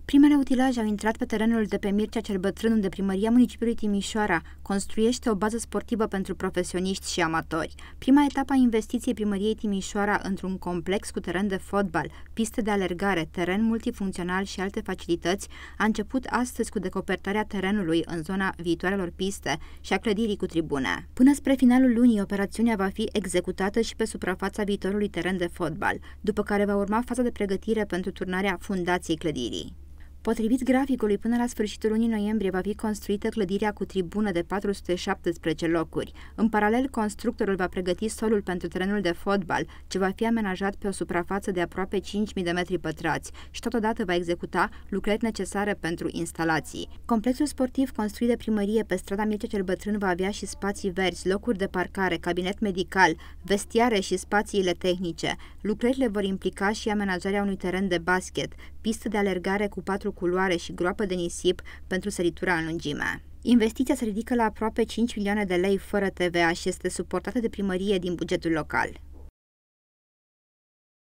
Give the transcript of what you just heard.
Primele utilaje au intrat pe terenul de pe Mircea cel Bătrân, unde Primăria Municipiului Timișoara construiește o bază sportivă pentru profesioniști și amatori. Prima etapă a investiției Primăriei Timișoara într-un complex cu teren de fotbal, piste de alergare, teren multifuncțional și alte facilități a început astăzi cu decopertarea terenului în zona viitoarelor piste și a clădirii cu tribune. Până spre finalul lunii, operațiunea va fi executată și pe suprafața viitorului teren de fotbal, după care va urma faza de pregătire pentru turnarea fundației clădirii. Potrivit graficului, până la sfârșitul lunii noiembrie va fi construită clădirea cu tribună de 417 locuri. În paralel, constructorul va pregăti solul pentru terenul de fotbal, ce va fi amenajat pe o suprafață de aproape 5.000 de metri pătrați și totodată va executa lucrări necesare pentru instalații. Complexul sportiv construit de primărie pe strada Mircea cel Bătrân va avea și spații verzi, locuri de parcare, cabinet medical, vestiare și spațiile tehnice. Lucrările vor implica și amenajarea unui teren de basket, pistă de alergare cu 4 culoare și groapă de nisip pentru săritura în lungime. Investiția se ridică la aproape 5 milioane de lei fără TVA și este suportată de primărie din bugetul local.